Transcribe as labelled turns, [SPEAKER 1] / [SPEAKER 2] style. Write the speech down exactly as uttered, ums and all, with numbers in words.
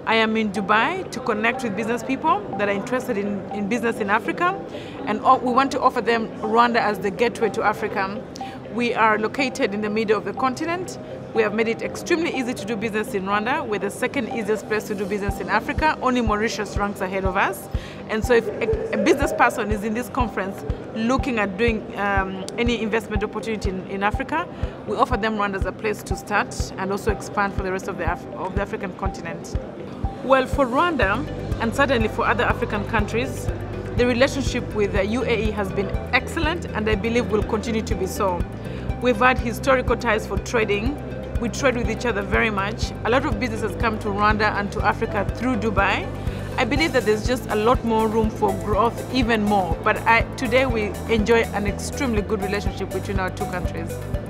[SPEAKER 1] I am in Dubai to connect with business people that are interested in, in business in Africa, and we want to offer them Rwanda as the gateway to Africa. We are located in the middle of the continent. We have made it extremely easy to do business in Rwanda. We're the second easiest place to do business in Africa. Only Mauritius ranks ahead of us. And so if a, a business person is in this conference looking at doing um, any investment opportunity in, in Africa, we offer them Rwanda as a place to start and also expand for the rest of the, Af of the African continent. Well, for Rwanda, and certainly for other African countries, the relationship with the U A E has been excellent, and I believe will continue to be so. We've had historical ties for trading. We trade with each other very much. A lot of businesses come to Rwanda and to Africa through Dubai. I believe that there's just a lot more room for growth, even more. But I, today we enjoy an extremely good relationship between our two countries.